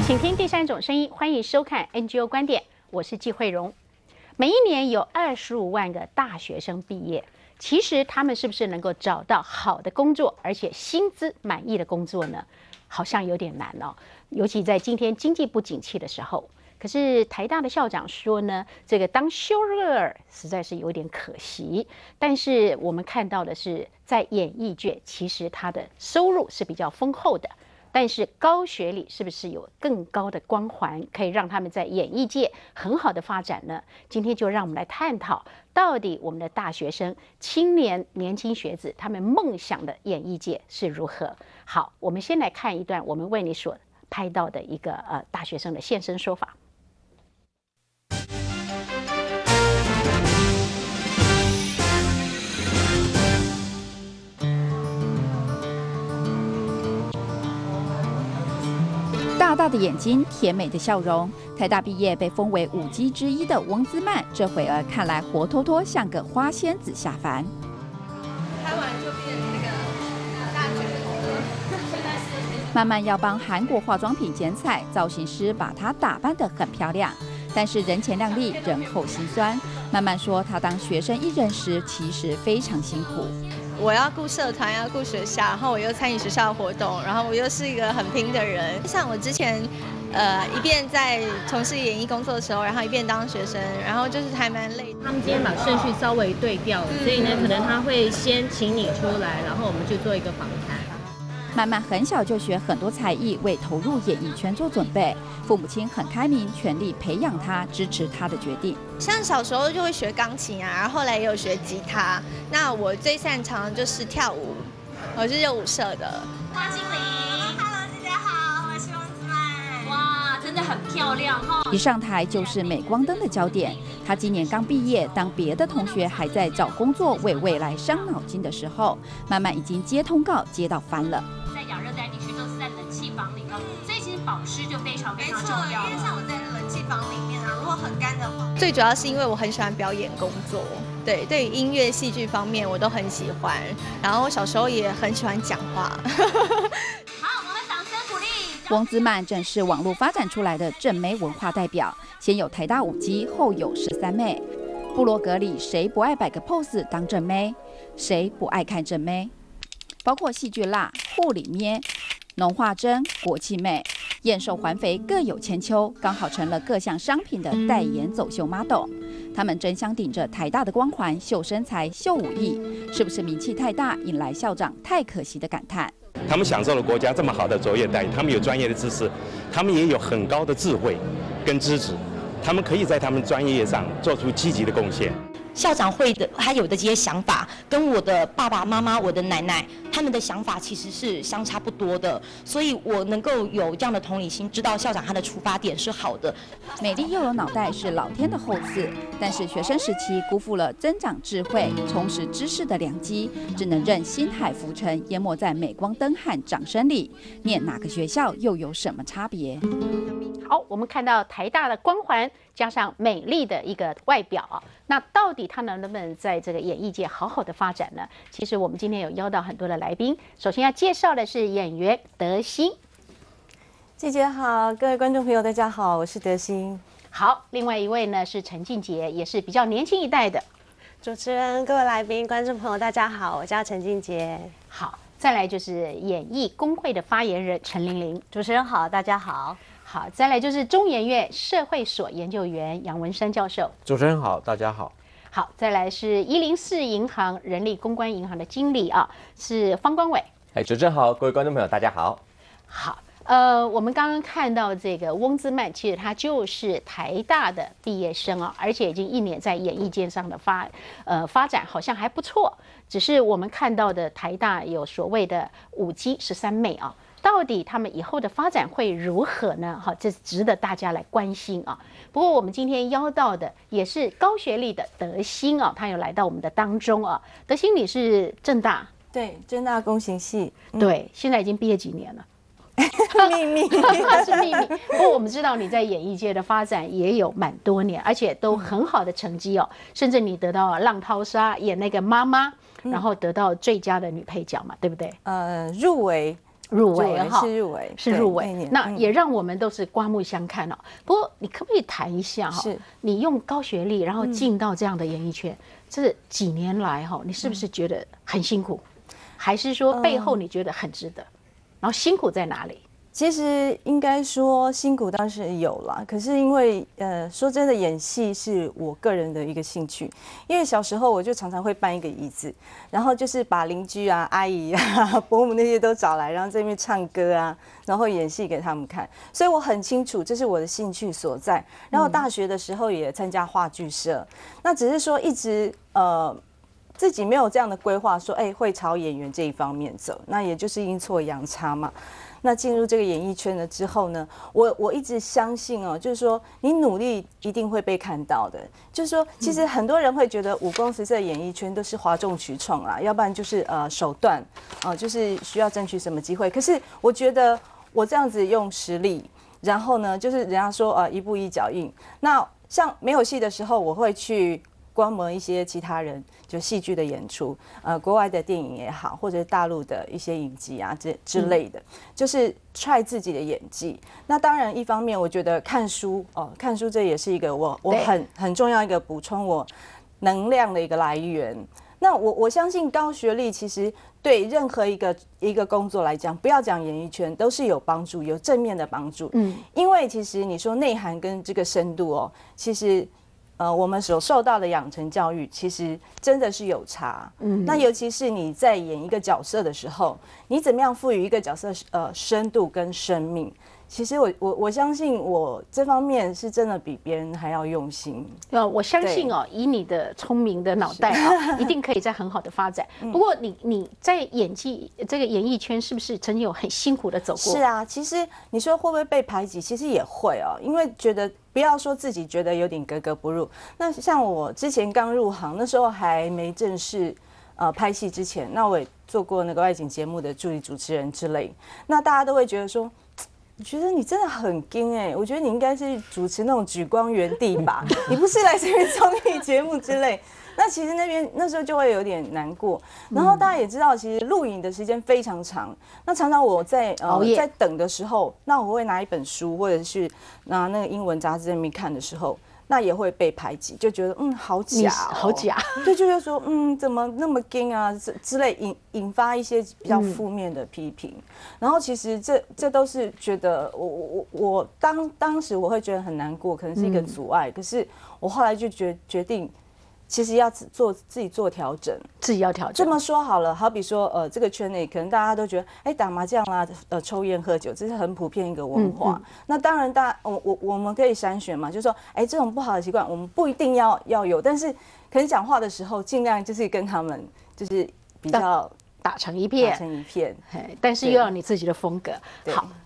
请听第三种声音，欢迎收看 NGO 观点，我是季慧荣。每一年有25万个大学生毕业，其实他们是不是能够找到好的工作，而且薪资满意的工作呢？好像有点难哦，尤其在今天经济不景气的时候。可是台大的校长说呢，这个当修热儿实在是有点可惜。但是我们看到的是，在演艺界其实他的收入是比较丰厚的。但是高学历是不是有更高的光环，可以让他们在演艺界很好的发展呢？今天就让我们来探讨，到底我们的大学生、年轻学子他们梦想的演艺界是如何？好，我们先来看一段我们为你所拍到的一个大学生的现身说法。 大大的眼睛，甜美的笑容。台大毕业被封为5姬之一的翁姿曼，这会儿看来活脱脱像个花仙子下凡。 拍完就变那个大卷头了。 曼曼要帮韩国化妆品剪彩，造型师把她打扮得很漂亮，但是人前亮丽，人后心酸。曼曼说，她当学生艺人时其实非常辛苦。 我要顾社团，要顾学校，然后我又参与学校活动，然后我又是一个很拼的人。像我之前，一边在从事演艺工作的时候，然后一边当学生，然后就是还蛮累。 他们今天把顺序稍微对调了，所以呢，可能他会先请你出来，然后我们去做一个访谈。 曼曼很小就学很多才艺，为投入演艺圈做准备。父母亲很开明，全力培养他，支持他的决定。 像小时候就会学钢琴啊，然后后来也有学吉他。那我最擅长的就是跳舞，我是热舞社的。 花经理 ，Hello， 大家好，我是翁姿曼。哇，真的很漂亮哈！ 一上台就是镁光灯的焦点。他今年刚毕业，当别的同学还在找工作、为未来伤脑筋的时候，曼曼已经接通告接到翻了。 在亚热带地区都是在冷气房里头，所以其实保湿就非常重要了。因为像我在冷气房里面啊，如果很干的话， 最主要是因为我很喜欢表演工作，对于音乐、戏剧方面我都很喜欢。然后我小时候也很喜欢讲话。 好，我们掌声鼓励。 翁姿曼正是网络发展出来的正妹文化代表，先有台大5姬，后有13妹。部落格里谁不爱摆个 pose 当正妹？谁不爱看正妹？包括戏剧辣、护理咩、农化针、国际妹、燕瘦环肥各有千秋，刚好成了各项商品的代言走秀 model。他们争相顶着台大的光环，秀身材、秀武艺，是不是名气太大，引来校长太可惜的感叹？ 他们享受了国家这么好的卓越待遇，他们有专业的知识，他们也有很高的智慧跟资质，他们可以在他们专业上做出积极的贡献。 校长会的，他有的这些想法，跟我的爸爸妈妈、我的奶奶他们的想法其实是相差不多的，所以我能够有这样的同理心，知道校长他的出发点是好的。 美丽又有脑袋是老天的厚赐，但是学生时期辜负了增长智慧、充实知识的良机，只能任星海浮沉，淹没在镁光灯和掌声里。念哪个学校又有什么差别？ 好，我们看到台大的光环加上美丽的一个外表啊，那到底他能不能在这个演艺界好好的发展呢？其实我们今天有邀到很多的来宾，首先要介绍的是演员德心。 季姐好，各位观众朋友大家好，我是德心。 好，另外一位呢是陈静杰，也是比较年轻一代的。 主持人、各位来宾、观众朋友大家好，我叫陈静杰。 好，再来就是演艺工会的发言人陈玲玲。 主持人好，大家好。 好，再来就是中研院社会所研究员杨文山教授。 主持人好，大家好。 好，再来是104银行人力公关银行的经理啊，是方光伟。 主持人好，各位观众朋友大家好。 好，我们刚刚看到这个翁姿曼，其实她就是台大的毕业生啊，而且已经1年在演艺界上的发展好像还不错。只是我们看到的台大有所谓的5姬13妹啊。到底他们以后的发展会如何呢？哈，这值得大家来关心啊。不过我们今天邀到的也是高学历的德心啊，他有来到我们的当中啊。德心，你是政大？ 对，政大工行系。 对，现在已经毕业几年了？ 秘密， 它是秘密。不过我们知道你在演艺界的发展也有蛮多年，而且都很好的成绩哦，甚至你得到《浪淘沙》演那个妈妈，然后得到最佳的女配角嘛，对不对？ 入围。 入围哈，是入围，那也让我们都是刮目相看哦。不过你可不可以谈一下哈？你用高学历，然后进到这样的演艺圈，这几年来哈，你是不是觉得很辛苦，还是说背后你觉得很值得？然后辛苦在哪里？ 其实应该说辛苦当然是有啦，可是因为说真的，演戏是我个人的一个兴趣。因为小时候我就常常会搬一个椅子，然后就是把邻居啊、阿姨啊、伯母那些都找来，然后在那边唱歌啊，然后演戏给他们看。所以我很清楚这是我的兴趣所在。然后大学的时候也参加话剧社，那只是说一直自己没有这样的规划，说会朝演员这一方面走，那也就是阴错阳差嘛。那进入这个演艺圈了之后呢，我一直相信哦，就是说你努力一定会被看到的。就是说，其实很多人会觉得5公司在演艺圈都是哗众取宠啦，要不然就是手段就是需要争取什么机会。可是我觉得我这样子用实力，然后呢，就是人家说一步一脚印。那像没有戏的时候，我会去观摩一些其他人就戏剧的演出，国外的电影也好，或者是大陆的一些影集啊之类的，就是try自己的演技。那当然，一方面我觉得看书看书这也是一个我很重要一个补充我能量的一个来源。那我相信高学历其实对任何一个工作来讲，不要讲演艺圈，都是有帮助，有正面的帮助。因为其实你说内涵跟这个深度其实。我们所受到的养成教育，其实真的是有差。那尤其是你在演一个角色的时候，你怎么样赋予一个角色深度跟生命？其实我相信我这方面是真的比别人还要用心。 我相信以你的聪明的脑袋一定可以在很好的发展。不过你在这个演艺圈是不是曾经有很辛苦的走过？ 是啊，其实你说会不会被排挤，其实也会因为觉得不要说自己觉得有点格格不入。那像我之前刚入行，那时候还没正式拍戏之前，那我也做过那个外景节目的助理主持人之类，那大家都会觉得说。我觉得你真的很硬我觉得你应该是主持那种举光原地吧，你不是来这边综艺节目之类。那其实那时候就会有点难过。然后大家也知道，其实录影的时间非常长。那常常我在等的时候，那我会拿一本书，或者是拿那个英文杂志在那边看的时候。那也会被排挤，就觉得好假好假， 对，就说怎么那么硬啊之类，引发一些比较负面的批评。然后其实这都是觉得我当时我会觉得很难过，可能是一个阻碍。可是我后来就决定。其实要自己做调整， 自己要调整。 这么说好了，好比说，这个圈内可能大家都觉得，打麻将啦，抽烟喝酒，这是很普遍一个文化。那当然，我们可以筛选嘛，就是说，这种不好的习惯，我们不一定要有，但是可能讲话的时候，尽量就是跟他们就是比较打成一片， 打成一片。 但是又要你自己的风格。好，